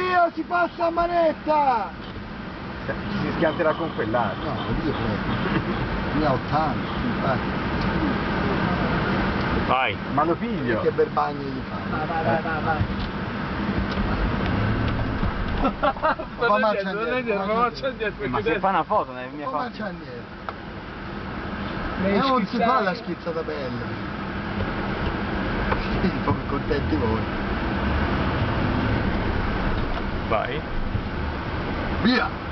Dio, si passa a manetta! Ci si schianterà con quell'altro. No, io ne ho 80, infatti. Vai, ma lo piglio. Che berbagni gli fai? Vai. Ma se fa una foto nelle mie Come foto. c'è niente? Non si fa la schizzata bella. Sì, proprio contenti voi. Vai. Via!